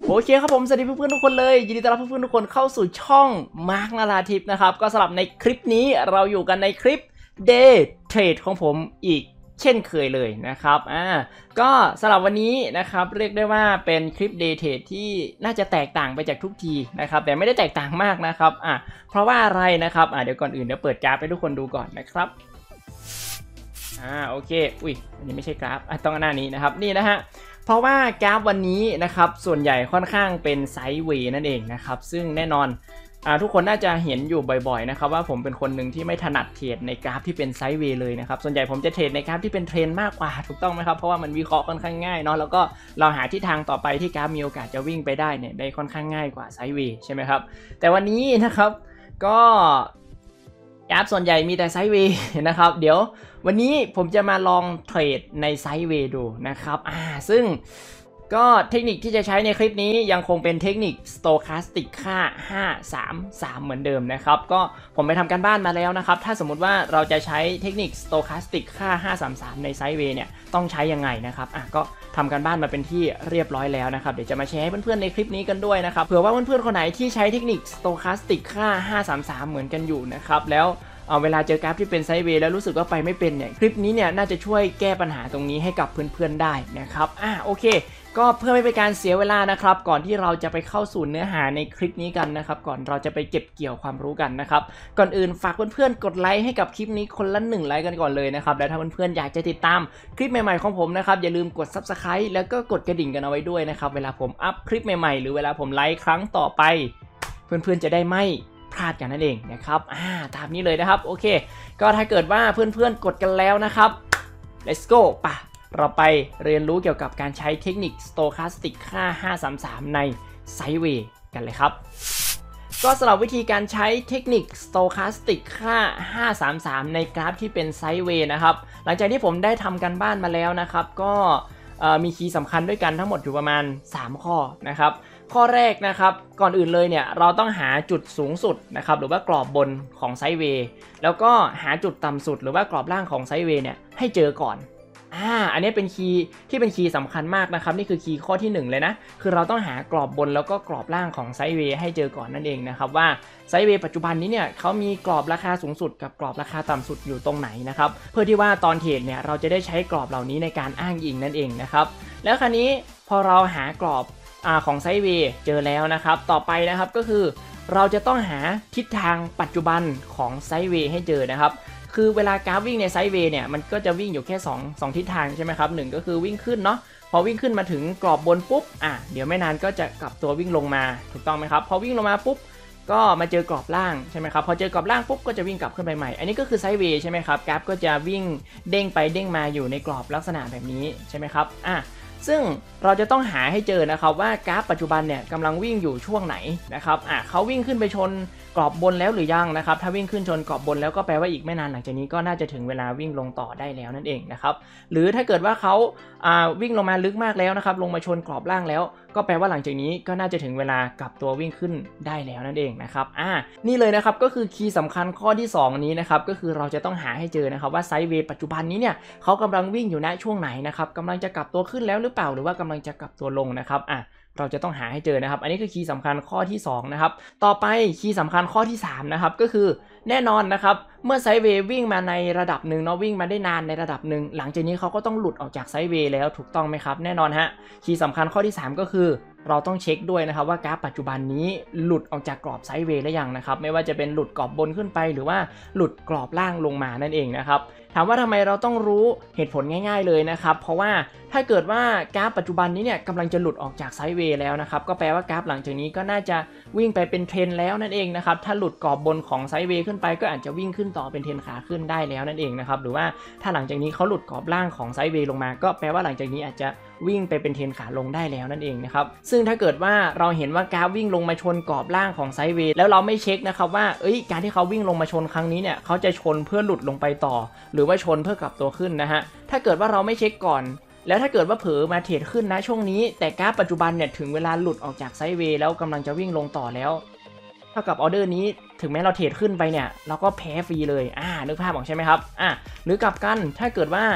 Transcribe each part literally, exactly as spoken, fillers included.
โอเคครับผมสวัสดีเพื่อนๆทุกคนเลยยินดีต้อนรับเพื่อนๆทุกคนเข้าสู่ช่องมาร์คนาราทิพย์นะครับก็สำหรับในคลิปนี้เราอยู่กันในคลิป Day Trade ของผมอีกเช่นเคยเลยนะครับอ่าก็สำหรับวันนี้นะครับเรียกได้ว่าเป็นคลิป Day Trade ที่น่าจะแตกต่างไปจากทุกทีนะครับแต่ไม่ได้แตกต่างมากนะครับอ่าเพราะว่าอะไรนะครับอ่าเดี๋ยวก่อนอื่นเดี๋ยวเปิดกราฟให้ทุกคนดูก่อนนะครับอ่าโอเคอุ้ยอันนี้ไม่ใช่กราฟอ่ะต้องหน้านี้นะครับนี่นะฮะเพราะว่ากราฟวันนี้นะครับส่วนใหญ่ค่อนข้างเป็นไซด์เวย์นั่นเองนะครับซึ่งแน่นอนอ่าทุกคนน่าจะเห็นอยู่บ่อยๆนะครับว่าผมเป็นคนหนึ่งที่ไม่ถนัดเทรดในกราฟที่เป็นไซด์เวย์เลยนะครับส่วนใหญ่ผมจะเทรดในกราฟที่เป็นเทรนมากกว่าถูกต้องไหมครับเพราะว่ามันวิเคราะห์ค่อนข้างง่ายเนาะแล้วก็เราหาทิศทางต่อไปที่กราฟมีโอกาสจะวิ่งไปได้เนี่ยได้ค่อนข้างง่ายกว่าไซด์เวย์ใช่ไหมครับแต่วันนี้นะครับก็กราฟส่วนใหญ่มีแต่ไซด์เวย์นะครับเดี๋ยววันนี้ผมจะมาลองเทรดในไซด์เวย์ดูนะครับอ่าซึ่งก็เทคนิคที่จะใช้ในคลิปนี้ยังคงเป็นเทคนิค Stochastic ค่าห้า สาม สามเหมือนเดิมนะครับก็ผมไปทำการบ้านมาแล้วนะครับถ้าสมมุติว่าเราจะใช้เทคนิค Stochastic ค่าห้า สาม สามในไซด์เวย์เนี่ยต้องใช้ยังไงนะครับอ่ะก็ทำการบ้านมาเป็นที่เรียบร้อยแล้วนะครับเดี๋ยวจะมาแชร์ให้เพื่อนๆในคลิปนี้กันด้วยนะครับเผื่อว่าเพื่อนๆคนไหนที่ใช้เทคนิค Stochastic ค่าห้า สาม สามเหมือนกันอยู่นะครับแล้วเอาเวลาเจอกราฟที่เป็นไซด์เวย์แล้วรู้สึกว่าไปไม่เป็นเนี่ยคลิปนี้เนี่ยน่าจะช่วยแก้ปัญหาตรงนี้ให้กับเพื่อนๆได้นะครับอ่ะโอเคก็เพื่อไม่เป็นการเสียเวลานะครับก่อนที่เราจะไปเข้าสู่เนื้อหาในคลิปนี้กันนะครับก่อนเราจะไปเก็บเกี่ยวความรู้กันนะครับก่อนอื่นฝากเพื่อนๆกดไลค์ให้กับคลิปนี้คนละหนึ่งไลค์กันก่อนเลยนะครับและถ้าเพื่อนๆอยากจะติดตามคลิปใหม่ๆของผมนะครับอย่าลืมกด ซับสไครบ์ แล้วก็กดกระดิ่งกันเอาไว้ด้วยนะครับเวลาผมอัพคลิปใหม่ๆหรือเวลาผมไลฟ์ครั้งต่อไปเพื่อนๆจะได้ไม่พลาดกันนั่นเองนะครับอ่าตามนี้เลยนะครับโอเคก็ถ้าเกิดว่าเพื่อนๆกดกันแล้วนะครับ let's go ป่ะเราไปเรียนรู้เกี่ยวกับการใช้เทคนิค Stochastic ค่าห้า สาม สามในไซด์เวย์กันเลยครับก็สำหรับวิธีการใช้เทคนิค Stochastic ค่าห้า สาม สามในกราฟที่เป็นไซด์เวย์นะครับหลังจากที่ผมได้ทำการบ้านมาแล้วนะครับก็มีคีย์สำคัญด้วยกันทั้งหมดอยู่ประมาณสามข้อนะครับข้อแรกนะครับก่อนอื่นเลยเนี่ยเราต้องหาจุดสูงสุดนะครับหรือว่ากรอบบนของไซด์เวย์แล้วก็หาจุดต่ำสุดหรือว่ากรอบล่างของไซด์เวย์เนี่ยให้เจอก่อนอ่าอันนี้เป็นคีย์ที่เป็นคีย์สำคัญมากนะครับนี่คือคีย์ข้อที่หนึ่งเลยนะคือเราต้องหากรอบบนแล้วก็กรอบล่างของไซด์เวย์ให้เจอก่อนนั่นเองนะครับว่าไซด์เวย์ปัจจุบันนี้เนี่ยเขามีกรอบราคาสูงสุดกับกรอบราคาต่ำสุดอยู่ตรงไหนนะครับเพื่อที่ว่าตอนเทรดเนี่ยเราจะได้ใช้กรอบเหล่านี้ในการอ้างอิงนั่นเองนะครับแล้วคราวนี้พอเราหากรอบของไซด์เวย์เจอแล้วนะครับต่อไปนะครับก็คือเราจะต้องหาทิศทางปัจจุบันของไซด์เวย์ให้เจอนะครับคือเวลากราฟวิ่งในไซด์เวย์เนี่ยมันก็จะวิ่งอยู่แค่สอง สองทิศทางใช่ไหมครับหนึ่งก็คือวิ่งขึ้นเนาะพอวิ่งขึ้นมาถึงกรอบบนปุ๊บอ่ะเดี๋ยวไม่นานก็จะกลับตัววิ่งลงมาถูกต้องไหมครับพอวิ่งลงมาปุ๊บก็มาเจอกรอบล่างใช่ไหมครับพอเจอกรอบล่างปุ๊บก็จะวิ่งกลับขึ้นไปใหม่อันนี้ก็คือไซด์เวย์ใช่ไหมครับกราฟก็จะวิ่งเด้งไปเด้งมาอยู่ในกรอบลักษณะแบบนี้ใช่ไหมครับอ่ะซึ่งเราจะต้องหาให้เจอนะครับว่ากราฟปัจจุบันเนี่ยกำลังวิ่งอยู่ช่วงไหนนะครับอ่ะเขาวิ่งขึ้นไปชนกรอบบนแล้วหรือยังนะครับถ้าวิ่งขึ้นชนกรอบบนแล้วก็แปลว่าอีกไม่นานหลังจากนี้ก็น่าจะถึงเวลาวิ่งลงต่อได้แล้วนั่นเองนะครับหรือถ้าเกิดว่าเขาอ่าวิ่งลงมาลึกมากแล้วนะครับลงมาชนกรอบล่างแล้วก็แปลว่าหลังจากนี้ก็น่าจะถึงเวลากลับตัววิ่งขึ้นได้แล้วนั่นเองนะครับอ่านี่เลยนะครับก็คือคีย์สำคัญข้อที่สองนี้นะครับก็คือเราจะต้องหาให้เจอนะครับว่าไซด์เวย์ปัจจุบันนี้เนี่ยเขากำลังวิ่งอยู่ณช่วงไหนนะครับกำลังจะกลับตัวขึ้นแล้วหรือเปล่าหรือว่ากำลังจะกลับตัวลงนะครับอ่ะเราจะต้องหาให้เจอนะครับอันนี้คือคีย์สำคัญข้อที่สองนะครับต่อไปคีย์สำคัญข้อที่สามนะครับก็คือแน่นอนนะครับเมื่อไซด์เวย์วิ่งมาในระดับหนึ่งเนาะวิ่งมาได้นานในระดับหนึ่งหลังจากนี้เขาก็ต้องหลุดออกจากไซด์เวย์แล้วถูกต้องไหมครับแน่นอนฮะคีย์สำคัญข้อที่สามก็คือเราต้องเช็คด้วยนะครับว่ากราฟปัจจุบันนี้หลุดออกจากกรอบไซด์เวย์หรือยังนะครับไม่ว่าจะเป็นหลุดกรอบบนขึ้นไปหรือว่าหลุดกรอบล่างลงมานั่นเองนะครับถามว่าทำไมเราต้องรู้เหตุผลง่ายๆเลยนะครับเพราะว่าถ้าเกิดว่ากราฟปัจจุบันนี้เนี่ยกำลังจะหลุดออกจากไซด์เวย์แล้วนะครับก็แปลว่ากราฟหลังจากนี้ก็น่าจะวิ่งไปเป็นเทรนแล้วนั่นเองนะครับถ้าหลุดกรอบบนของไซด์เวย์ขึ้นไปก็อาจจะวิ่งขึ้นต่อเป็นเทรนขาขึ้นได้แล้วนั่นเองนะครับหรือว่าถ้าหลังจากนี้เขาหลุดกรอบล่างของไซด์เวย์ลงมาก็แปลว่าหลังจากนี้อาจจะวิ่งไปเป็นเทรนขาลงได้แล้วนั่นเองนะครับซึ่งถ้าเกิดว่าเราเห็นว่ากราฟวิ่งลงมาชนกรอบล่างของไซด์เวย์แล้วเราไม่เช็คนะครับว่าเอ้ยการที่เขาวิ่งลงมาชนครั้งนี้เนี่ยเขาจะชนเพื่อหลุดลงไปต่อหรือว่าชนเพื่อกลับตัวขึ้นนะฮะถ้าเกิดว่าเราไม่เช็คก่อนแล้วถ้าเกิดว่าเผลอมาเทรดขึ้นนะช่วงนี้แต่กราฟปัจจุบันเนี่ยถึงเวลาหลุดออกจากไซด์เวย์แล้วกำลังจะวิ่งลงต่อแล้วเท่ากับออเดอร์นี้ถึงแม้เราเทรดขึ้นไปเนี่ยเราก็แพ้ฟรีเลยอ่านึกภาพออกใช่ไหมครับอ่าหรือกลับกันถ้าเกิดว่า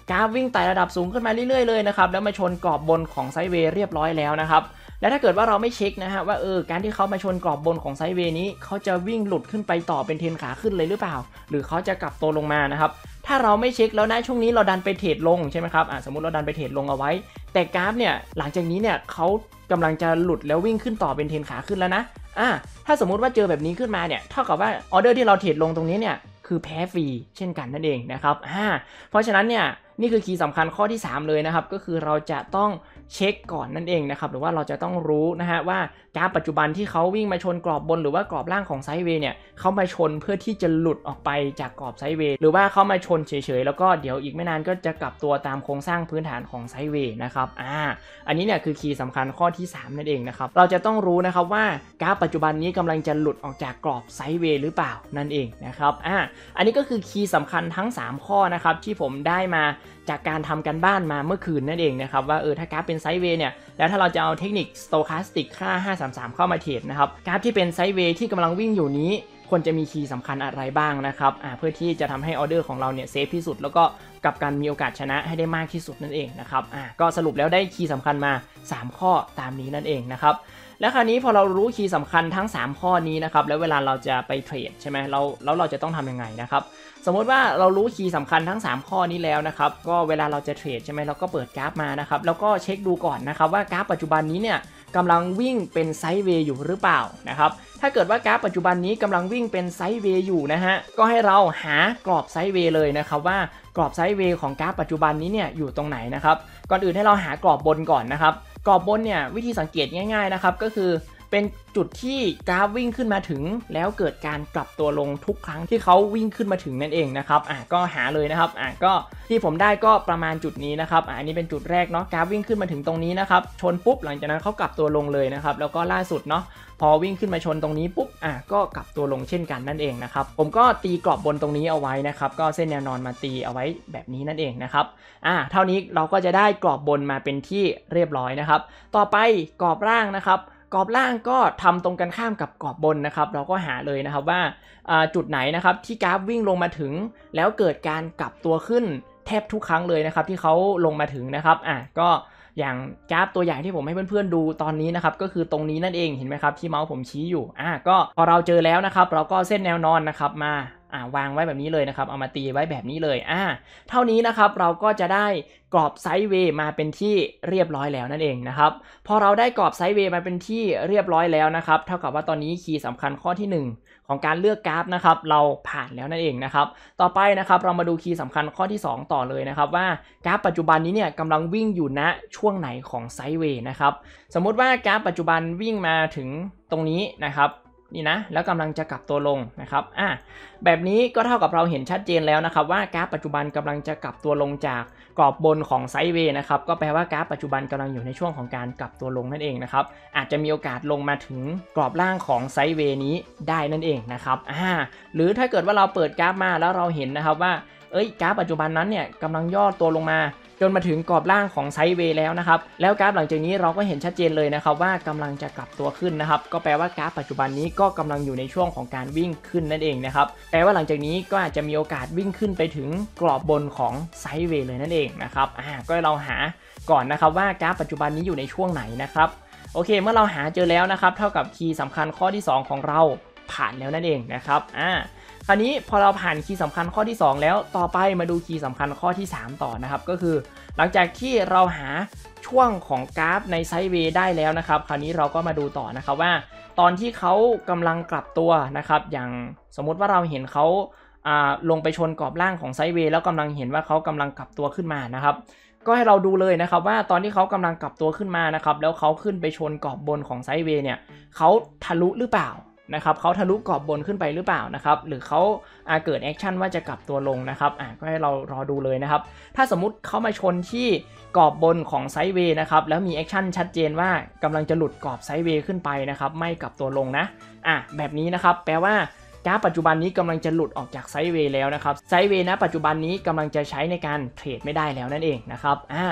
กราฟวิ่งไต่ระดับสูงขึ้นมาเรื่อยๆเลยนะครับแล้วมาชนกรอบบนของไซด์เวย์เรียบร้อยแล้วนะครับและถ้าเกิดว่าเราไม่เช็คนะฮะว่าเออการที่เขามาชนกรอบบนของไซด์เวย์นี้เขาจะวิ่งหลุดขึ้นไปต่อเป็นเทรนขาขึ้นเลยหรือเปล่าหรือเขาจะกลับตัวลงมานะครับถ้าเราไม่เช็คแล้วนะช่วงนี้เราดันไปเทรดลงใช่ไหมครับอ่ะสมมติเราดันไปเทรดลงเอาไว้แต่กราฟเนี่ยหลังจากนี้เนี่ยเขากำลังจะหลุดแล้ววิ่งขึ้นต่อเป็นเทรนขาขึ้นแล้วนะอ่ะถ้าสมมุติว่าเจอแบบนี้ขึ้นมาเนี่ยเท่ากับว่าออเดอร์ที่เราเทรดลงตรงนี้เนี่ยคือแพ้ฟรีเช่นกันนั่นเองนะครับอ่าเพราะฉะนั้นเนี่ยนี่คือคีย์สำคัญข้อที่สามเลยนะครับก็คือเราจะต้องเช็คก่อนนั่นเองนะครับหรือว่าเราจะต้องรู้นะฮะว่ากราฟปัจจุบันที่เขาวิ่งมาชนกรอบบนหรือว่ากรอบล่างของไซด์เวย์เนี่ยเขามาชนเพื่อที่จะหลุดออกไปจากกรอบไซด์เวย์หรือว่าเขามาชนเฉยๆแล้วก็เดี๋ยวอีกไม่นานก็จะกลับตัวตามโครงสร้างพื้นฐานของไซด์เวย์นะครับอ่าอันนี้เนี่ยคือคีย์สำคัญข้อที่สามนั่นเองนะครับเราจะต้องรู้นะครับว่ากราฟปัจจุบันนี้กำลังจะหลุดออกจากกรอบไซด์เวย์หรือเปล่านั่นเองนะครับอ่าอันนี้ก็คือคีย์สำคัญทั้งสามข้อนะครับที่ผมได้มาจากการทำกันบ้านมาเมื่อคืนนั่นเองนะครับว่าเออถ้ากราฟเป็นไซด์เวย์เนี่ยแล้วถ้าเราจะเอาเทคนิค Stochastic ค่าห้าสามสามเข้ามาเทรดนะครับกราฟที่เป็นไซด์เวย์ที่กำลังวิ่งอยู่นี้ควรจะมีคีย์สำคัญอะไรบ้างนะครับอ่าเพื่อที่จะทำให้ออเดอร์ของเราเนี่ยเซฟที่สุดแล้วก็กับการมีโอกาสชนะให้ได้มากที่สุดนั่นเองนะครับอ่าก็สรุปแล้วได้คีย์สำคัญมาสามข้อตามนี้นั่นเองนะครับแล้วคราวนี้พอเรารู้คีย์สำคัญทั้งสามข้อนี้นะครับแล้วเวลาเราจะไปเทรดใช่ไหมเราแล้วเราจะต้องทำยังไงนะครับสมมติว่าเรารู้คีย์สำคัญทั้งสามข้อนี้แล้วนะครับก็เวลาเราจะเทรดใช่ไหมเราก็เปิดกราฟมานะครับแล้วก็เช็คดูก่อนนะครับว่ากราฟปัจจุบันนี้เนี่ยกำลังวิ่งเป็นไซด์เวย์อยู่หรือเปล่านะครับถ้าเกิดว่ากราฟปัจจุบันนี้กำลังวิ่งเป็นไซด์เวย์อยู่นะฮะก็ให้เราหากรอบไซด์เวย์เลยนะครับว่ากรอบไซด์เวย์ของกราฟปัจจุบันนี้เนี่ยอยู่ตรงไหนนะครับก่อนอื่นให้เราหากรอบบนก่อนนะครับกรอบบนเนี่ยวิธีสังเกตง่ายๆนะครับก็คือเป็นจุดที่กราฟวิ่งขึ้นมาถึงแล้วเกิดการกลับตัวลงทุกครั้งที่เขาวิ่งขึ้นมาถึงนั่นเองนะครับอ่ะก็หาเลยนะครับอ่ะก็ที่ผมได้ก็ประมาณจุดนี้นะครับอ่ะอันนี้เป็นจุดแรกเนาะกราฟวิ่งขึ้นมาถึงตรงนี้นะครับชนปุ๊บหลังจากนั้นเขากลับตัวลงเลยนะครับแล้วก็ล่าสุดเนาะพอวิ่งขึ้นมาชนตรงนี้ปุ๊บอ่ะก็กลับตัวลงเช่นกันนั่นเองนะครับผมก็ตีกรอบบนตรงนี้เอาไว้นะครับก็เส้นแนวนอนมาตีเอาไว้แบบนี้นั่นเองนะครับอ่ะเท่านี้เราก็จะได้กรอบบนมาเป็นที่เรียบร้อยนะครับต่อไปกรอบล่างนะครับกรอบล่างก็ทำตรงกันข้ามกับกรอบบนนะครับเราก็หาเลยนะครับว่าจุดไหนนะครับที่กราฟวิ่งลงมาถึงแล้วเกิดการกลับตัวขึ้นแทบทุกครั้งเลยนะครับที่เขาลงมาถึงนะครับอ่ะก็อย่างกราฟตัวอย่างที่ผมให้เพื่อนๆดูตอนนี้นะครับก็คือตรงนี้นั่นเองเห็นไหมครับที่เมาส์ผมชี้อยู่อ่ะก็พอเราเจอแล้วนะครับเราก็เส้นแนวนอนนะครับมาอ่าวางไว้แบบนี้เลยนะครับเอามาตีไว้แบบนี้เลยอ่าเท่านี้นะครับเราก็จะได้กรอบไซด์เวย์มาเป็นที่เรียบร้อยแล้วนั่นเองนะครับพอเราได้กรอบไซด์เวย์มาเป็นที่เรียบร้อยแล้วนะครับเท่ากับว่าตอนนี้คีย์สำคัญข้อที่หนึ่งของการเลือกกราฟนะครับเราผ่านแล้วนั่นเองนะครับต่อไปนะครับเรามาดูคีย์สำคัญข้อที่สองต่อเลยนะครับว่ากราฟปัจจุบันนี้เนี่ยกำลังวิ่งอยู่ณช่วงไหนของไซด์เวย์นะครับสมมุติว่ากราฟปัจจุบันวิ่งมาถึงตรงนี้นะครับนี่นะแล้วกำลังจะกลับตัวลงนะครับอ่ะแบบนี้ก็เท่ากับเราเห็นชัดเจนแล้วนะครับว่ากราฟปัจจุบันกำลังจะกลับตัวลงจากกรอบบนของไซด์เวย์นะครับก็แปลว่ากราฟปัจจุบันกำลังอยู่ในช่วงของการกลับตัวลงนั่นเองนะครับอาจจะมีโอกาสลงมาถึงกรอบล่างของไซด์เวย์นี้ได้นั่นเองนะครับอ่าหรือถ้าเกิดว่าเราเปิดกราฟมาแล้วเราเห็นนะครับว่าเอ้ยกราฟปัจจุบันนั้นเนี่ยกำลังย่อตัวลงมาจนมาถึงกรอบล่างของไซด์เวย์แล้วนะครับแล้วกราฟหลังจากนี้เราก็เห็นชัดเจนเลยนะครับว่ากำลังจะกลับตัวขึ้นนะครับก็แปลว่ากราฟปัจจุบันนี้ก็กำลังอยู่ในช่วงของการวิ่งขึ้นนั่นเองนะครับแปลว่าหลังจากนี้ก็อาจจะมีโอกาสวิ่งขึ้นไปถึงกรอบบนของไซด์เวย์เลยนั่นเองนะครับอ่าก็เราหาก่อนนะครับว่ากราฟปัจจุบันนี้อยู่ในช่วงไหนนะครับโอเคเมื่อเราหาเจอแล้วนะครับเท่ากับคีย์สำคัญข้อที่สองของเราผ่านแล้วนั่นเองนะครับอ่าคราวนี้พอเราผ่านคีย์สำคัญข้อที่สองแล้วต่อไปมาดูคีย์สำคัญข้อที่สามต่อนะครับก็คือหลังจากที่เราหาช่วงของกราฟในไซด์เวย์ได้แล้วนะครับคราวนี้เราก็มาดูต่อนะครับว่าตอนที่เขากำลังกลับตัวนะครับอย่างสมมุติว่าเราเห็นเขาลงไปชนกรอบล่างของไซด์เวย์แล้วกำลังเห็นว่าเขากำลังกลับตัวขึ้นมานะครับก็ให้เราดูเลยนะครับว่าตอนที่เขากำลังกลับตัวขึ้นมานะครับแล้วเขาขึ้นไปชนกรอบบนของไซด์เวย์เนี่ยเขาทะลุหรือเปล่านะครับเขาทะลุกรอบบนขึ้นไปหรือเปล่านะครับหรือเขาเกิดแอคชั่นว่าจะกลับตัวลงนะครับอ่ะก็ให้เรารอดูเลยนะครับถ้าสมมุติเขามาชนที่กรอบบนของไซด์เวย์นะครับแล้วมีแอคชั่นชัดเจนว่ากำลังจะหลุดกรอบไซด์เวย์ขึ้นไปนะครับไม่กลับตัวลงนะอ่ะแบบนี้นะครับแปลว่ากราฟปัจจุบันนี้กำลังจะหลุดออกจากไซด์เวย์แล้วนะครับไซด์เวย์นะปัจจุบันนี้กำลังจะใช้ในการเทรดไม่ได้แล้วนั่นเองนะครับอ่า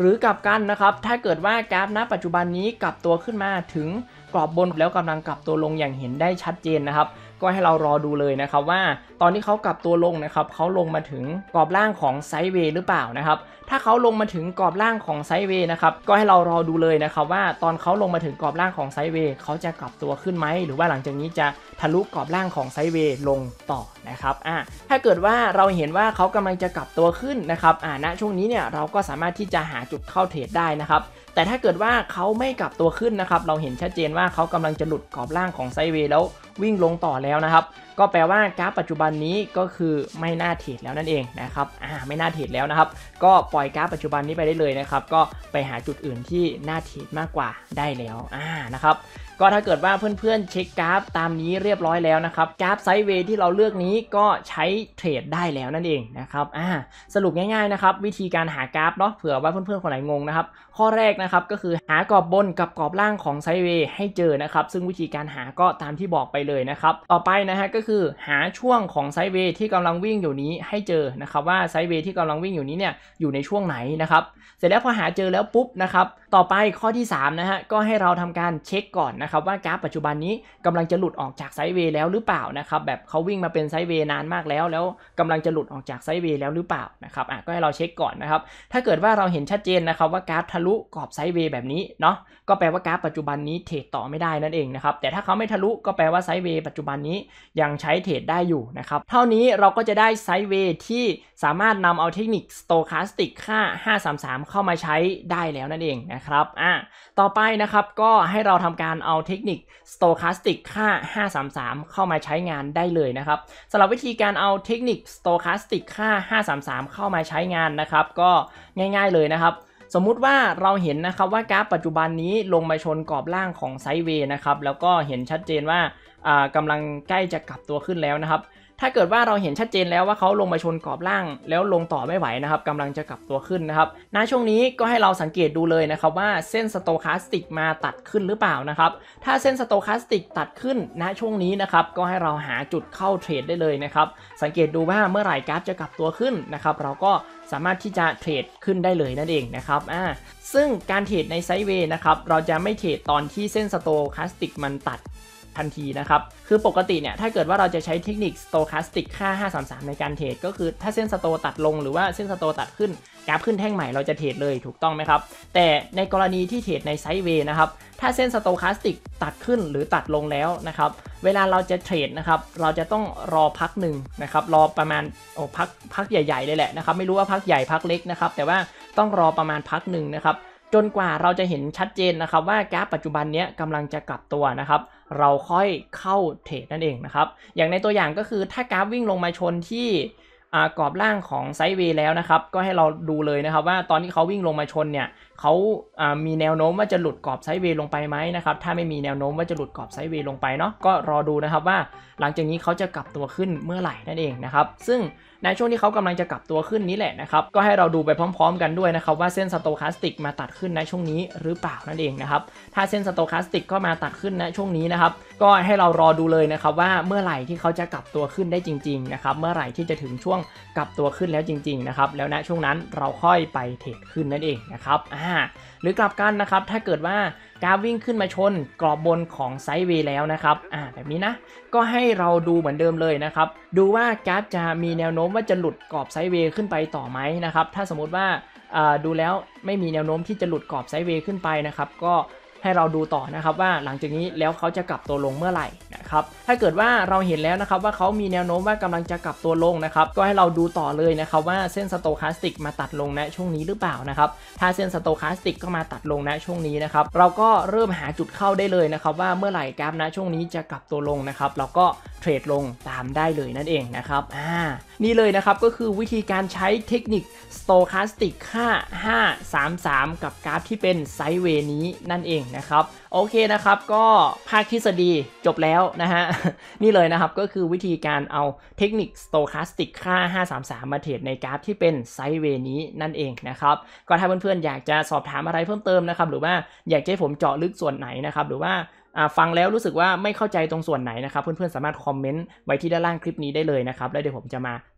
หรือกลับกันนะครับถ้าเกิดว่ากราฟณปัจจุบันนี้กลับตัวขึ้นมาถึงกรอบบนแล้วกำลังกลับตัวลงอย่างเห็นได้ชัดเจนนะครับก็ให้เรารอดูเลยนะครับว่าตอนที่เขากลับตัวลงนะครับเขาลงมาถึงกรอบล่างของไซด์เวย์หรือเปล่านะครับถ้าเขาลงมาถึงกรอบล่างของไซด์เวย์นะครับก็ให้เรารอดูเลยนะครับว่าตอนเขาลงมาถึงกรอบล่างของไซด์เวย์เขาจะกลับตัวขึ้นไหมหรือว่าหลังจากนี้จะทะลุกรอบล่างของไซด์เวย์ลงต่อนะครับอ่ะถ้าเกิดว่าเราเห็นว่าเขากำลังจะกลับตัวขึ้นนะครับอ่าณช่วงนี้เนี่ยเราก็สามารถที่จะหาจุดเข้าเทรดได้นะครับแต่ถ้าเกิดว่าเขาไม่กลับตัวขึ้นนะครับเราเห็นชัดเจนว่าเขากำลังจะหลุดกรอบล่างของไซด์เวย์แล้ววิ่งลงต่อแล้วนะครับก็แปลว่ากราฟปัจจุบันนี้ก็คือไม่น่าเทรดแล้วนั่นเองนะครับอ่าไม่น่าเทรดแล้วนะครับก็ปล่อยกราฟปัจจุบันนี้ไปได้เลยนะครับก็ไปหาจุดอื่นที่น่าเทรดมากกว่าได้แล้วอ่านะครับก็ถ้าเกิดว่าเพื่อนๆเช็คกราฟตามนี้เรียบร้อยแล้วนะครับกราฟไซด์เวย์ที่เราเลือกนี้ก็ใช้เทรดได้แล้วนั่นเองนะครับอ่าสรุปง่ายๆนะครับวิธีการหากราฟเนาะเผื่อว่าเพื่อนๆคนไหนงงนะครับข้อแรกนะครับก็คือหากรอบบนกับกรอบล่างของไซด์เวย์ให้เจอนะครับซึ่งวิธีการหาก็ตามที่บอกไปเลยนะครับต่อไปนะฮะก็คือหาช่วงของไซด์เวย์ที่กำลังวิ่งอยู่นี้ให้เจอนะครับว่าไซด์เวย์ที่กำลังวิ่งอยู่นี้เนี่ยอยู่ในช่วงไหนนะครับเสร็จแล้วพอหาเจอแล้วปุ๊บนะครับต่อไปข้อที่สามนะฮะก็ให้เราทำการเช็คก่อนนะครับว่ากราฟปัจจุบันนี้กำลังจะหลุดออกจากไซด์เวย์แล้วหรือเปล่านะครับแบบเขาวิ่งมาเป็นไซด์เวย์นานมากแล้วแล้วกำลังจะหลุดออกจากไซด์เวย์แล้วหรือเปล่านะครับอ่ะก็ให้เราเช็คก่อนนะครับถ้าเกิดว่าเราเห็นชัดเจนนะครับว่ากราฟทะลุกรอบไซด์เวย์แบบนี้เนาะก็แปลว่ากราฟปัจจุบันนี้เทรดต่อไม่ได้นั่นเองนะครับแต่ถ้าเขาไม่ทะลุก็แปลว่าไซด์เวย์ปัจจุบันนี้ยังใช้เทรดได้อยู่นะครับเท่านี้เราก็จะได้ไซด์เวย์ที่สามารถนำเอาเทคนิค Stochastic ค่าห้าสามสามเข้ามาใช้ได้แล้วนั่นเองนะครับอ่ะต่อไปนะครับก็ให้เราทำการเอาเทคนิค Stochastic ค่าห้าสามสามเข้ามาใช้งานได้เลยนะครับสำหรับวิธีการเอาเทคนิค Stochastic ค่าห้าสามสามเข้ามาใช้งานนะครับก็ง่ายๆเลยนะครับสมมุติว่าเราเห็นนะครับว่ากราฟปัจจุบันนี้ลงมาชนกรอบล่างของไซด์เวย์นะครับแล้วก็เห็นชัดเจนว่าอ่ากำลังใกล้จะกลับตัวขึ้นแล้วนะครับถ้าเกิดว่าเราเห็นชัดเจนแล้วว่าเขาลงมาชนกรอบล่างแล้วลงต่อไม่ไหวนะครับกำลังจะกลับตัวขึ้นนะครับณช่วงนี้ก็ให้เราสังเกตดูเลยนะครับว่าเส้นสโตคาสติกมาตัดขึ้นหรือเปล่านะครับถ้าเส้นสโตคาสติกตัดขึ้นณช่วงนี้นะครับก็ให้เราหาจุดเข้าเทรดได้เลยนะครับสังเกตดูว่าเมื่อไหร่กราฟจะกลับตัวขึ้นนะครับเราก็สามารถที่จะเทรดขึ้นได้เลยนั่นเองนะครับอ่าซึ่งการเทรดในไซด์เวย์นะครับเราจะไม่เทรดตอนที่เส้นสโตคาสติกมันตัดทันทีนะครับคือปกติเนี่ยถ้าเกิดว่าเราจะใช้เทคนิค Stochastic ค่าห้าสามสามในการเทรดก็คือถ้าเส้นสโตตัดลงหรือว่าเส้นสโตตัดขึ้นกราฟขึ้นแท่งใหม่เราจะเทรดเลยถูกต้องไหมครับแต่ในกรณีที่เทรดในไซด์เวย์นะครับถ้าเส้น Stochastic ตัดขึ้นหรือตัดลงแล้วนะครับเวลาเราจะเทรดนะครับเราจะต้องรอพักหนึ่งนะครับรอประมาณโอ้พักพักใหญ่ๆเลยแหละนะครับไม่รู้ว่าพักใหญ่พักเล็กนะครับแต่ว่าต้องรอประมาณพักหนึ่งนะครับจนกว่าเราจะเห็นชัดเจนนะครับว่ากราฟปัจจุบันนี้กำลังจะกลับตัวนะครับเราค่อยเข้าเทรดนั่นเองนะครับอย่างในตัวอย่างก็คือถ้ากราฟวิ่งลงมาชนที่กรอบล่างของไซด์เวย์แล้วนะครับก็ให้เราดูเลยนะครับว่าตอนที่เขาวิ่งลงมาชนเนี่ยเขามีแนวโน้มว่าจะหลุดกรอบไซด์เวย์ลงไปไหมนะครับถ้าไม่มีแนวโน้มว่าจะหลุดกรอบไซด์เวย์ลงไปเนาะก็รอดูนะครับว่าหลังจากนี้เขาจะกลับตัวขึ้นเมื่อไหร่นั่นเองนะครับซึ่งในช่วงที่เขากำลังจะกลับตัวขึ้นนี้แหละนะครับก็ให้เราดูไปพร้อมๆกันด้วยนะครับว่าเส้นสโตคาสติกมาตัดขึ้นในช่วงนี้หรือเปล่านั่นเองนะครับถ้าเส้นสโตคาสติกก็มาตัดขึ้นในช่วงนี้นะครับก็ให้เรารอดูเลยนะครับว่าเมื่อไหร่ที่เขาจะกลับตัวขึ้นได้จริงๆนะครับเมื่อไหร่ที่จะถึงช่วงกลับตัวขึ้นแล้วจริงๆนะครับแล้วณช่วงนั้นเราค่อยไปเทรดขึ้นนั่นเองนะครับอ่าหรือกลับกันนะครับถ้าเกิดว่ากราฟวิ่งขึ้นมาชนกรอบบนของไซด์เวย์แล้วนะครับอ่าแบบนี้นะก็ให้เราดูเหมือนเดิมเลยนะครับดูว่ากราฟจะมีแนวโน้มว่าจะหลุดกรอบไซด์เวย์ขึ้นไปต่อไหมนะครับถ้าสมมติว่าดูแล้วไม่มีแนวโน้มที่จะหลุดกรอบไซด์เวย์ขึ้นไปนะครับก็ให้เราดูต่อนะครับว่าหลังจากนี้แล้วเขาจะกลับตัวลงเมื่อไหร่นะครับถ้าเกิดว่าเราเห็นแล้วนะครับว่าเขามีแนวโน้มว่ากำลังจะกลับตัวลงนะครับก็ให้เราดูต่อเลยนะครับว่าเส้นสโตคาสติกมาตัดลงณช่วงนี้หรือเปล่านะครับถ้าเส้นสโตคาสติกก็มาตัดลงณช่วงนี้นะครับเราก็เริ่มหาจุดเข้าได้เลยนะครับว่าเมื่อไหร่กราฟณช่วงนี้จะกลับตัวลงนะครับเราก็เทรดลงตามได้เลยนั่นเองนะครับอ่านี่เลยนะครับก็คือวิธีการใช้เทคนิค Stochastic ค่าห้าสามสามกับกราฟที่เป็นไซด์เวย์นี้นั่นเองนะครับโอเคนะครับก็ภาคทฤษฎีจบแล้วนะฮะ นี่เลยนะครับก็คือวิธีการเอาเทคนิค Stochastic ค่าห้าสามสามมาเทรดในกราฟที่เป็นไซด์เวย์นี้นั่นเองนะครับก็ถ้าเพื่อนๆอยากจะสอบถามอะไรเพิ่มเติมนะครับหรือว่าอยากให้ผมเจาะลึกส่วนไหนนะครับหรือว่าฟังแล้วรู้สึกว่าไม่เข้าใจตรงส่วนไหนนะครับเพื่อนๆสามารถคอมเมนต์ไว้ที่ด้านล่างคลิปนี้ได้เลยนะครับแล้วเดี๋ยวผมจะมา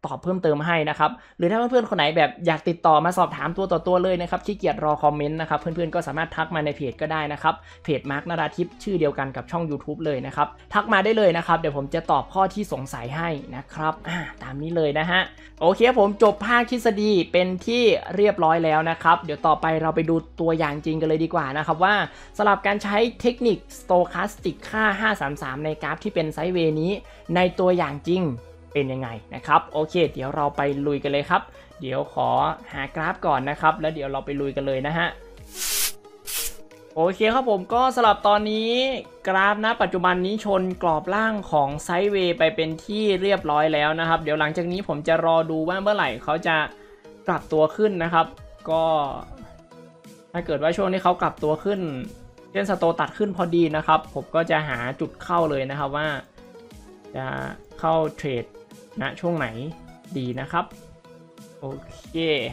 ตอบเพิ่มเติมให้นะครับหรือถ้าเพื่อนๆคนไหนแบบอยากติดต่อมาสอบถามตัวต่อตัวเลยนะครับขี้เกียจรอคอมเมนต์นะครับเพื่อนๆก็สามารถทักมาในเพจก็ได้นะครับเพจมาร์คนราธิปชื่อเดียวกันกับช่อง YouTube เลยนะครับทักมาได้เลยนะครับเดี๋ยวผมจะตอบข้อที่สงสัยให้นะครับอ่าตามนี้เลยนะฮะโอเคผมจบภาคทฤษฎีเป็นที่เรียบร้อยแล้วนะครับเดี๋ยวต่อไปเราไปดูตัวอย่างจริงกันเลยดีกว่านะครับว่าสำหรับการใช้เทคนิค Stochastic ค่าห้าสามสามในกราฟที่เป็นไซด์เวย์นี้ในตัวอย่างจริงเป็นยังไงนะครับโอเคเดี๋ยวเราไปลุยกันเลยครับเดี๋ยวขอหากราฟก่อนนะครับแล้วเดี๋ยวเราไปลุยกันเลยนะฮะโอเคครับผมก็สำหรับตอนนี้กราฟณปัจจุบันนี้ชนกรอบล่างของไซด์เวย์ไปเป็นที่เรียบร้อยแล้วนะครับเดี๋ยวหลังจากนี้ผมจะรอดูว่าเมื่อไหร่เขาจะกลับตัวขึ้นนะครับก็ถ้าเกิดว่าช่วงนี้เขากลับตัวขึ้นเช่นสโตตัดขึ้นพอดีนะครับผมก็จะหาจุดเข้าเลยนะครับว่าจะเข้าเทรดณช่วงไหนดีนะครับโอเค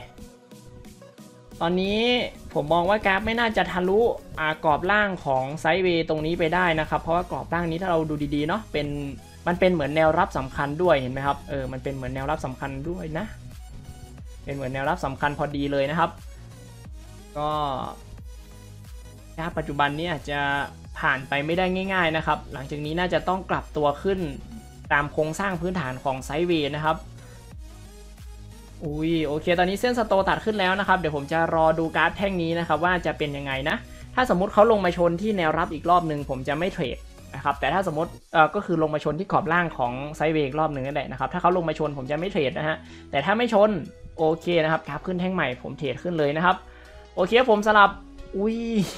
ตอนนี้ผมมองว่ากราฟไม่น่าจะทะลุกรอบล่างของไซด์เวย์ตรงนี้ไปได้นะครับเพราะว่ากรอบล่างนี้ถ้าเราดูดีๆเนาะเป็นมันเป็นเหมือนแนวรับสำคัญด้วยเห็นไหมครับเออมันเป็นเหมือนแนวรับสำคัญด้วยนะเป็นเหมือนแนวรับสำคัญพอดีเลยนะครับก็กราฟปัจจุบันนี้อาจจะผ่านไปไม่ได้ง่ายๆนะครับหลังจากนี้น่าจะต้องกลับตัวขึ้นตามโครงสร้างพื้นฐานของไซด์เวย์นะครับอุ้ยโอเคตอนนี้เส้นสโตตัดขึ้นแล้วนะครับเดี๋ยวผมจะรอดูกราฟแท่งนี้นะครับว่าจะเป็นยังไงนะถ้าสมมติเขาลงมาชนที่แนวรับอีกรอบหนึ่งผมจะไม่เทรดนะครับแต่ถ้าสมมติเอ่อก็คือลงมาชนที่ขอบล่างของไซด์เวย์อีกรอบหนึ่งนั่นแหละนะครับถ้าเขาลงมาชนผมจะไม่เทรดนะฮะแต่ถ้าไม่ชนโอเคนะครับกราฟขึ้นแท่งใหม่ผมเทรดขึ้นเลยนะครับโอเคผมสลับอุ้ย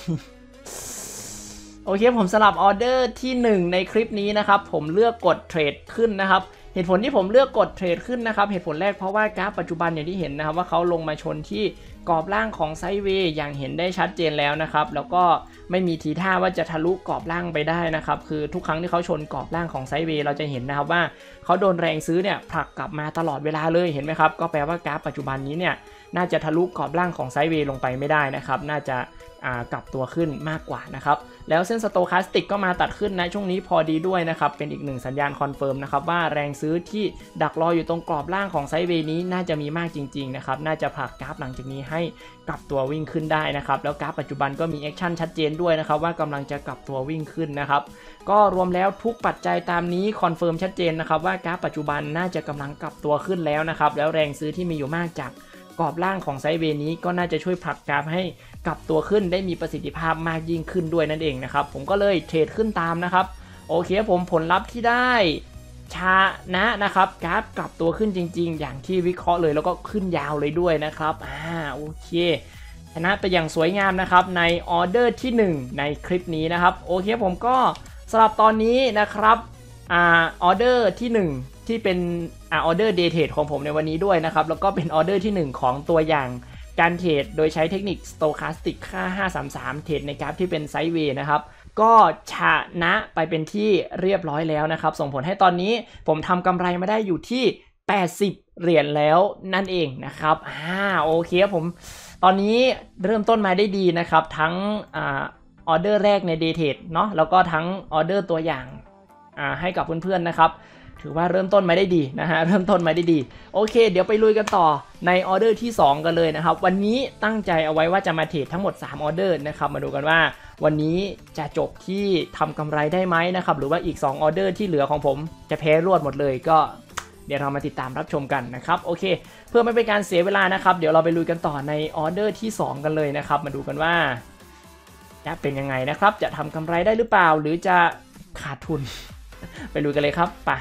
โอเคผมสลับออเดอร์ที่หนึ่งในคลิปนี้นะครับผมเลือกกดเทรดขึ้นนะครับเหตุผลที่ผมเลือกกดเทรดขึ้นนะครับเหตุผลแรกเพราะว่ากราฟปัจจุบันอย่างที่เห็นนะครับว่าเขาลงมาชนที่กรอบล่างของไซด์เวย์อย่างเห็นได้ชัดเจนแล้วนะครับแล้วก็ไม่มีทีท่าว่าจะทะลุกรอบล่างไปได้นะครับคือทุกครั้งที่เขาชนกรอบล่างของไซด์เวย์เราจะเห็นนะครับว่าเขาโดนแรงซื้อเนี่ยผลักกลับมาตลอดเวลาเลยเห็นไหมครับก็แปลว่ากราฟปัจจุบันนี้เนี่ยน่าจะทะลุกรอบล่างของไซด์เวย์ลงไปไม่ได้นะครับน่าจะกลับตัวขึ้นมากกว่านะครับแล้วเส้นสโตคาสติกก็มาตัดขึ้นนะช่วงนี้พอดีด้วยนะครับเป็นอีกหนึ่งสัญญาณคอนเฟิร์มนะครับว่าแรงซื้อที่ดักรออยู่ตรงกรอบล่างของไซด์เวย์นี้น่าจะมีมากจริงๆนะครับน่าจะผลักกราฟหลังจากนี้ให้กลับตัววิ่งขึ้นได้นะครับแล้วกราฟปัจจุบันก็มีแอคชั่นชัดเจนด้วยนะครับว่ากำลังจะกลับตัววิ่งขึ้นนะครับก็รวมแล้วทุกปัจจัยตามนี้คอนเฟิร์มชัดเจนนะครับว่ากราฟปัจจุบันน่าจะกำลังกลับตัวขึ้นแล้วนะครับแล้วแรงซื้อที่มีอยู่มากจากกรอบล่างของไซด์เวย์นี้ก็น่าจะช่วยผลักกราฟให้กลับตัวขึ้นได้มีประสิทธิภาพมากยิ่งขึ้นด้วยนั่นเองนะครับผมก็เลยเทรดขึ้นตามนะครับโอเคผมผลลัพธ์ที่ได้ชนะนะครับกราฟกลับตัวขึ้นจริงๆอย่างที่วิเคราะห์เลยแล้วก็ขึ้นยาวเลยด้วยนะครับอ่าโอเคชนะไปอย่างสวยงามนะครับในออเดอร์ที่หนึ่งในคลิปนี้นะครับโอเคผมก็สำหรับตอนนี้นะครับอ่าออเดอร์ที่หนึ่งที่เป็นอ่าออเดอร์เดย์เทรดของผมในวันนี้ด้วยนะครับแล้วก็เป็นออเดอร์ที่หนึ่งของตัวอย่างการเทรดโดยใช้เทคนิค Stochastic ค่าห้าสามสามเทรดในกราฟที่เป็นไซด์เวย์นะครับก็ชนะไปเป็นที่เรียบร้อยแล้วนะครับส่งผลให้ตอนนี้ผมทำกำไรมาได้อยู่ที่แปดสิบเหรียญแล้วนั่นเองนะครับอ่าโอเคผมตอนนี้เริ่มต้นมาได้ดีนะครับทั้งอ่าออเดอร์แรกใน Day Trade เนาะแล้วก็ทั้งออเดอร์ตัวอย่างอ่าให้กับเพื่อนๆนะครับถือว่าเริ่มต้นมาได้ดีนะฮะเริ่มต้นมาได้ดีโอเคเดี๋ยวไปลุยกันต่อในออเดอร์ที่สองกันเลยนะครับวันนี้ตั้งใจเอาไว้ว่าจะมาเทรดทั้งหมดสามออเดอร์นะครับมาดูกันว่าวันนี้จะจบที่ทำกำไรได้ไหมนะครับหรือว่าอีกสองออเดอร์ที่เหลือของผมจะแพ้รวดหมดเลยก็เดี๋ยวเรามาติดตามรับชมกันนะครับโอเคเพื่อไม่เป็นการเสียเวลานะครับเดี๋ยวเราไปลุยกันต่อในออเดอร์ที่สองกันเลยนะครับมาดูกันว่าจะเป็นยังไงนะครับจะทำกำไรได้หรือเปล่าหรือจะขาดทุน ไปลุยกันเลยครับไป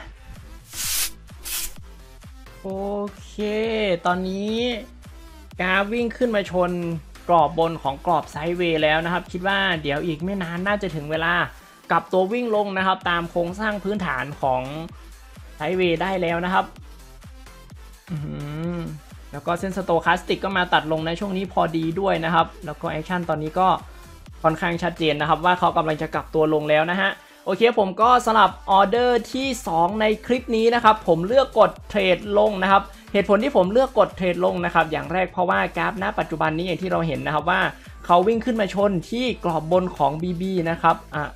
โอเคตอนนี้กราฟวิ่งขึ้นมาชนกรอบบนของกรอบไซด์เวย์แล้วนะครับคิดว่าเดี๋ยวอีกไม่นานน่าจะถึงเวลากลับตัววิ่งลงนะครับตามโครงสร้างพื้นฐานของไซด์เวย์ได้แล้วนะครับแล้วก็เส้นสโตคาสติกก็มาตัดลงในช่วงนี้พอดีด้วยนะครับแล้วก็แอคชั่นตอนนี้ก็ค่อนข้างชัดเจนนะครับว่าเขากำลังจะกลับตัวลงแล้วนะฮะโอเคผมก็สลับออเดอร์ที่สองในคลิปนี้นะครับผมเลือกกดเทรดลงนะครับเหตุผลที่ผมเลือกกดเทรดลงนะครับอย่างแรกเพราะว่ากราฟณปัจจุบันนี้อย่างที่เราเห็นนะครับว่าเขาวิ่งขึ้นมาชนที่กรอบบนของ บี บี นะครับอ่ะ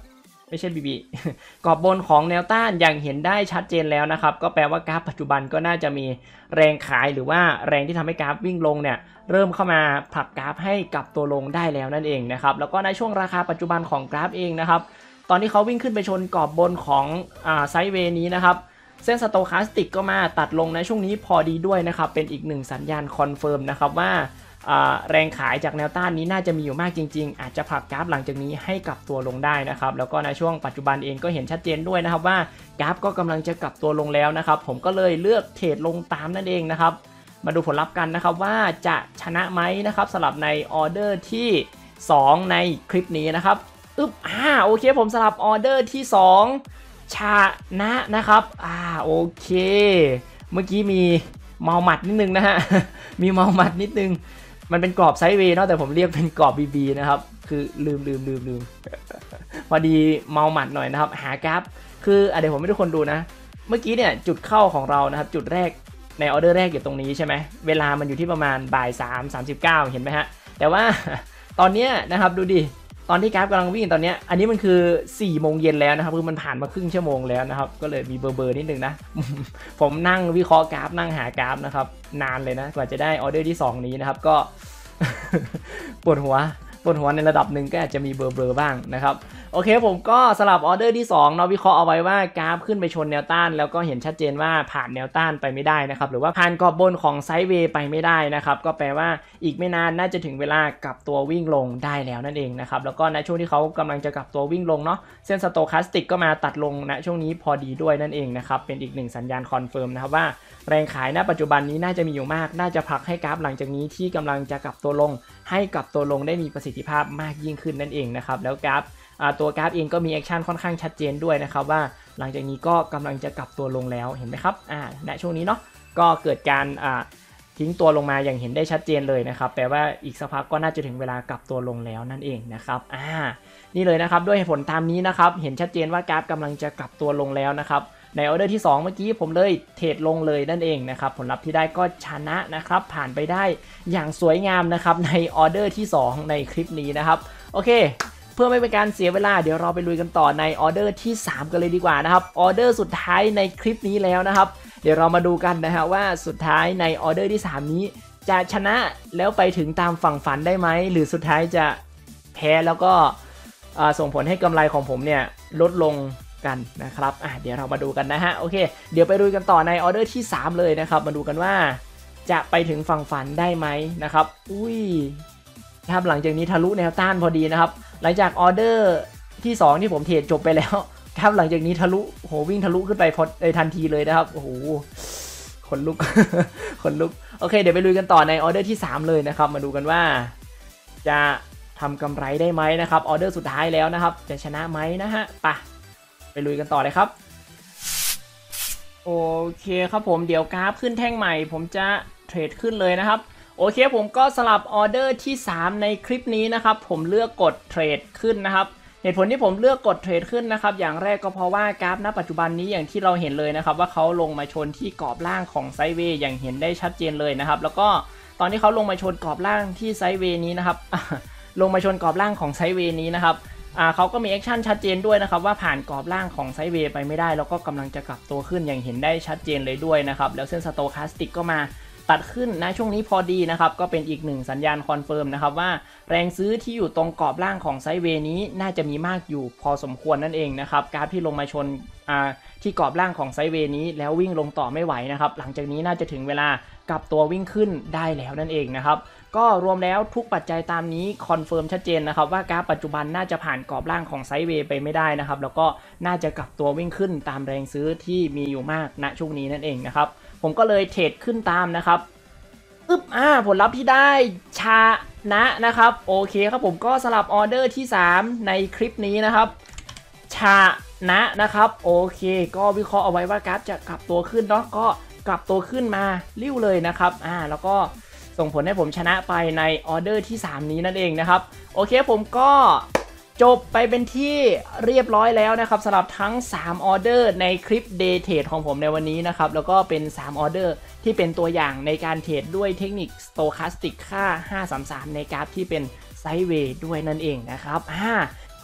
ไม่ใช่ บี บี กรอบบนของแนวต้านอย่างเห็นได้ชัดเจนแล้วนะครับก็แปลว่ากราฟปัจจุบันก็น่าจะมีแรงขายหรือว่าแรงที่ทำให้กราฟวิ่งลงเนี่ยเริ่มเข้ามาผลักกราฟให้กลับตัวลงได้แล้วนั่นเองนะครับแล้วก็ในช่วงราคาปัจจุบันของกราฟเองนะครับตอนที่เขาวิ่งขึ้นไปชนกรอบบนของอ่าไซด์เวย์นี้นะครับเส้นสโตคาสติกก็มาตัดลงในช่วงนี้พอดีด้วยนะครับเป็นอีกหนึ่งสัญญาณคอนเฟิร์มนะครับว่าแรงขายจากแนวต้านนี้น่าจะมีอยู่มากจริงๆอาจจะผลักกราฟหลังจากนี้ให้กลับตัวลงได้นะครับแล้วก็ในช่วงปัจจุบันเองก็เห็นชัดเจนด้วยนะครับว่ากราฟก็กำลังจะกลับตัวลงแล้วนะครับผมก็เลยเลือกเทรดลงตามนั่นเองนะครับมาดูผลลัพธ์กันนะครับว่าจะชนะไหมนะครับสำหรับในออเดอร์ที่สองในคลิปนี้นะครับอึ๊บอ่าโอเคผมสลับออเดอร์ที่สองชนะนะครับอ่าโอเคเมื่อกี้มีเมาหมัดนิดนึงนะฮะ มีเมาหมัดนิดนึงมันเป็นกรอบไซด์เวย์เนาะแต่ผมเรียกเป็นกรอบ บี บี นะครับคือลืมลืมลืมลืม พอดีเมาหมัดหน่อยนะครับหากราฟคือเดี๋ยวผมให้ทุกคนดูนะเมื่อกี้เนี่ยจุดเข้าของเรานะครับจุดแรกในออเดอร์แรกอยู่ตรงนี้ใช่ไหมเวลามันอยู่ที่ประมาณบ่ายสามสามสิบเก้าเห็นไหมฮะแต่ว่าตอนนี้นะครับดูดิตอนที่กราฟกำลังวิ่งตอนนี้อันนี้มันคือสี่โมงเย็นแล้วนะครับคือมันผ่านมาครึ่งชั่วโมงแล้วนะครับก็เลยมีเบอร์เบอร์นิดนึงนะ ผมนั่งวิเคราะห์กราฟนั่งหากราฟนะครับนานเลยนะกว่าจะได้ออเดอร์ที่สองนี้นะครับก็ ปวดหัวปวดหัวในระดับหนึ่งก็อาจจะมีเบอร์เบอร์บ้างนะครับโอเคผมก็สลับออเดอร์ที่สองเนาะวิเคราะห์เอาไว้ว่ากราฟขึ้นไปชนแนวต้านแล้วก็เห็นชัดเจนว่าผ่านแนวต้านไปไม่ได้นะครับหรือว่าผ่านกรอบบนของไซด์เวย์ไปไม่ได้นะครับก็แปลว่าอีกไม่นานน่าจะถึงเวลากลับตัววิ่งลงได้แล้วนั่นเองนะครับแล้วก็ในช่วงที่เขากำลังจะกลับตัววิ่งลงเนาะเส้นสโตคาสติกก็มาตัดลงณช่วงนี้พอดีด้วยนั่นเองนะครับเป็นอีกหนึ่งสัญญาณคอนเฟิร์มนะครับว่าแรงขายณปัจจุบันนี้น่าจะมีอยู่มากน่าจะผลักให้กราฟหลังจากนี้ที่กำลังจะกลับตัวลงให้กลับตัวลงได้มีประสิทธิภาพมากยิ่งขึ้นนั่นเองนะครับแล้วกราฟตัวกราฟเองก็มีแอคชั่นค่อนข้างชัดเจนด้วยนะครับว่าหลังจากนี้ก็กำลังจะกลับตัวลงแล้วเห็นไหมครับอ่าณช่วงนี้เนาะก็เกิดการอ่าทิ้งตัวลงมาอย่างเห็นได้ชัดเจนเลยนะครับแปลว่าอีกสักพักก็น่าจะถึงเวลากลับตัวลงแล้วนั่นเองนะครับอ่านี่เลยนะครับด้วยเหตุผลตามนี้นะครับเห็นชัดเจนว่ากราฟกำลังจะกลับตัวลงแล้วนะครับในออเดอร์ที่สองเมื่อกี้ผมเลยเทรดลงเลยนั่นเองนะครับผลลัพธ์ที่ได้ก็ชนะนะครับผ่านไปได้อย่างสวยงามนะครับในออเดอร์ที่สองในคลิปนี้นะครับโอเคเพื่อไม่เป็นการเสียเวลาเดี๋ยวเราไปลุยกันต่อในออเดอร์ที่สามกันเลยดีกว่านะครับออเดอร์สุดท้ายในคลิปนี้แล้วนะครับเดี๋ยวเรามาดูกันนะฮะว่าสุดท้ายในออเดอร์ที่สามนี้จะชนะแล้วไปถึงตามฝั่งฝันได้ไหมหรือสุดท้ายจะแพ้แล้วก็ส่งผลให้กำไรของผมเนี่ยลดลงกันนะครับอ่ะเดี๋ยวเรามาดูกันนะฮะโอเคเดี๋ยวไปลุยกันต่อในออเดอร์ที่สามเลยนะครับมาดูกันว่าจะไปถึงฝั่งฝันได้ไหมนะครับอุ้ยครับหลังจากนี้ทะลุแนวต้านพอดีนะครับหลังจากออเดอร์ที่สองที่ผมเทรดจบไปแล้วครับหลังจากนี้ทะลุโหวิ่งทะลุขึ้นไปพอทันทีเลยนะครับโอ้โหขนลุก ขนลุกโอเคเดี๋ยวไปลุยกันต่อในออเดอร์ที่สามเลยนะครับมาดูกันว่าจะทำกำไรได้ไหมนะครับออเดอร์สุดท้ายแล้วนะครับจะชนะไหมนะฮะไปไปลุยกันต่อเลยครับโอเคครับผมเดี๋ยวกราฟขึ้นแท่งใหม่ผมจะเทรดขึ้นเลยนะครับโอเคผมก็สลับออเดอร์ที่สามในคลิปนี้นะครับผมเลือกกดเทรดขึ้นนะครับเหตุผลที่ผมเลือกกดเทรดขึ้นนะครับอย่างแรกก็เพราะว่ากราฟณปัจจุบันนี้อย่างที่เราเห็นเลยนะครับว่าเขาลงมาชนที่กรอบล่างของไซด์เวย์อย่างเห็นได้ชัดเจนเลยนะครับแล้วก็ตอนที่เขาลงมาชนกรอบล่างที่ไซด์เวย์นี้นะครับ ลงมาชนกรอบล่างของไซด์เวย์นี้นะครับอ่าเขาก็มีแอคชั่นชัดเจนด้วยนะครับว่าผ่านกรอบล่างของไซด์เวย์ไปไม่ได้แล้วก็กำลังจะกลับตัวขึ้นอย่างเห็นได้ชัดเจนเลยด้วยนะครับแล้วเส้นสโตคาสติกก็มาตัดขึ้นนะช่วงนี้พอดีนะครับก็เป็นอีกหนึ่งสัญญาณคอนเฟิร์มนะครับว่าแรงซื้อที่อยู่ตรงกรอบล่างของไซด์เวย์นี้น่าจะมีมากอยู่พอสมควรนั่นเองนะครับกราฟที่ลงมาชนอ่าที่กรอบล่างของไซด์เวย์นี้แล้ววิ่งลงต่อไม่ไหวนะครับหลังจากนี้น่าจะถึงเวลากลับตัววิ่งขึ้นได้แล้วนั่นเองนะครับก็รวมแล้วทุกปัจจัยตามนี้คอนเฟิร์มชัดเจนนะครับว่ากราฟปัจจุบันน่าจะผ่านกรอบล่างของไซด์เวย์ไปไม่ได้นะครับแล้วก็น่าจะกลับตัววิ่งขึ้นตามแรงซื้อที่มีอยู่มากณช่วงนี้นั่นเองนะครับผมก็เลยเทรดขึ้นตามนะครับอึ๊บอ่าผลลัพธ์ที่ได้ชนะนะครับโอเคครับผมก็สลับออเดอร์ที่สามในคลิปนี้นะครับชนะนะครับโอเคก็วิเคราะห์เอาไว้ว่ากราฟจะกลับตัวขึ้นเนาะก็กลับตัวขึ้นมาริ้วเลยนะครับอ่าแล้วก็ส่งผลให้ผมชนะไปในออเดอร์ที่สามนี้นั่นเองนะครับโอเคผมก็จบไปเป็นที่เรียบร้อยแล้วนะครับสำหรับทั้งสามออเดอร์ในคลิป Day Trade ของผมในวันนี้นะครับแล้วก็เป็นสามออเดอร์ที่เป็นตัวอย่างในการเทรดด้วยเทคนิค Stochastic ค่าห้าสามสามในกราฟที่เป็นไซด์เวย์ด้วยนั่นเองนะครับอ่า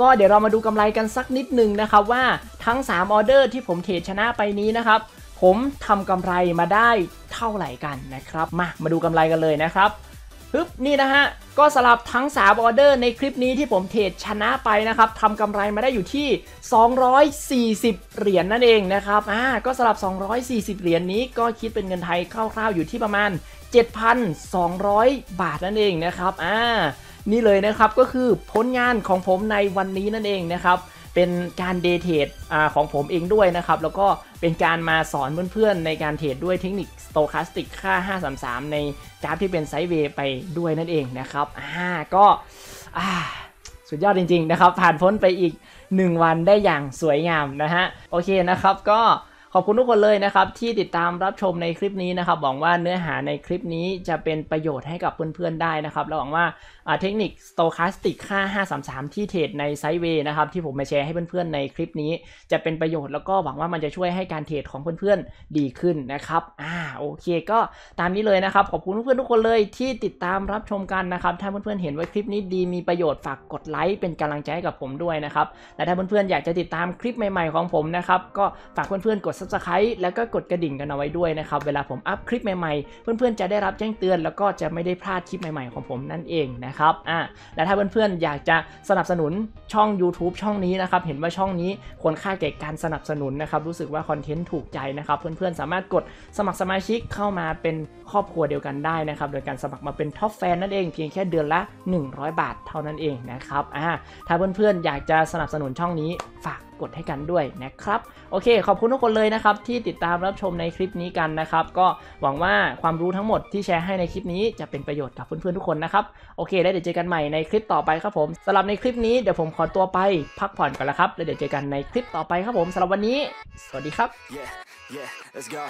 ก็เดี๋ยวเรามาดูกำไรกันสักนิดหนึ่งนะครับว่าทั้งสามออเดอร์ที่ผมเทรดชนะไปนี้นะครับผมทำกำไรมาได้เท่าไหร่กันนะครับมามาดูกำไรกันเลยนะครับปึ๊บนี่นะฮะก็สลับทั้งสามออเดอร์ในคลิปนี้ที่ผมเทรดชนะไปนะครับทำกำไรมาได้อยู่ที่สองร้อยสี่สิบเหรียญ นั่นเองนะครับอ่าก็สลับสองร้อยสี่สิบเหรียญ นี้ก็คิดเป็นเงินไทยคร่าวๆอยู่ที่ประมาณ เจ็ดพันสองร้อย บาทนั่นเองนะครับอ่านี่เลยนะครับก็คือผลงานของผมในวันนี้นั่นเองนะครับเป็นการเดย์เทรดของผมเองด้วยนะครับแล้วก็เป็นการมาสอนเพื่อนๆในการเทรดด้วยเทคนิคสโตแคสติกค่าห้าสามสามในกราฟที่เป็นไซด์เวย์ไปด้วยนั่นเองนะครับอ่าก็อ่าสุดยอดจริงๆนะครับผ่านพ้นไปอีกหนึ่งวันได้อย่างสวยงามนะฮะโอเคนะครับก็ขอบคุณทุกคนเลยนะครับที่ติดตามรับชมในคลิปนี้นะครับหวังว่าเนื้อหาในคลิปนี้จะเป็นประโยชน์ให้กับเพื่อนๆได้นะครับและหวังว่าเทคนิค Stochastic ค่าห้าสามสามที่เทรดในไซด์เวย์นะครับที่ผมมาแชร์ให้เพื่อนๆในคลิปนี้จะเป็นประโยชน์แล้วก็หวังว่ามันจะช่วยให้การเทรดของเพื่อนๆดีขึ้นนะครับอ่าโอเคก็ตามนี้เลยนะครับขอบคุณเพื่อนๆทุกคนเลยที่ติดตามรับชมกันนะครับถ้าเพื่อนๆเห็นว่าคลิปนี้ดีมีประโยชน์ฝากกดไลค์เป็นกำลังใจให้กับผมด้วยนะครับและถ้าเพื่อนๆอยากจะติดตามคลิปใหม่ๆของผมนะครับก็ฝากเพื่อนๆกด ซับสไครบ์ แล้วก็กดกระดิ่งกันเอาไว้ด้วยนะครับเวลาผมอัพคลิปใหม่ๆเพื่อนๆจะได้รับแจ้งเตือนแล้วก็จะไม่ได้พลาดคลิปใหม่ๆของผมนั่นเองนะครับอ่าและถ้าเพื่อนๆอยากจะสนับสนุนช่อง YouTube ช่องนี้นะครับเห็นว่าช่องนี้ควรค่าแก่การสนับสนุนนะครับรู้สึกว่าคอนเทนต์ถูกใจนะครับเพื่อนๆสามารถกดสมัครสมาชิกเข้ามาเป็นครอบครัวเดียวกันได้นะครับโดยการสมัครมาเป็นท็อปแฟนนั่นเองเพียงแค่เดือนละหนึ่งร้อยบาทเท่านั้นเองนะครับอ่าถ้าเพื่อนๆอยากจะสนับสนุนช่องนี้ฝากกดให้กันด้วยนะครับโอเคขอบคุณทุกคนเลยนะครับที่ติดตามรับชมในคลิปนี้กันนะครับก็หวังว่าความรู้ทั้งหมดที่แชร์ให้ในคลิปนี้จะเป็นประโยชน์กับเพื่อนๆทุกคนนะครับโอเคแล้วเดี๋ยวเจอกันใหม่ในคลิปต่อไปครับผมสำหรับในคลิปนี้เดี๋ยวผมขอตัวไปพักผ่อนก่อนแล้วครับแล้วเดี๋ยวเจอกันในคลิปต่อไปครับผมสำหรับวันนี้สวัสดีครับ Yeah, yeah, let's go.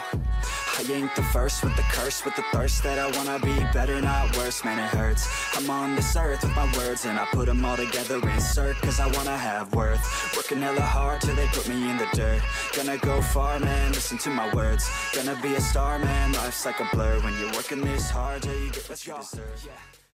I ain't the first with the curse, with the thirst that I wanna be better, not worse, man it hurts. I'm on this earth with my words and I put them all together, insert, cause I wanna have worth. Working hella hard till they put me in the dirt. Gonna go far, man, listen to my words. Gonna be a star, man, life's like a blur. When you're working this hard till you get what you deserve.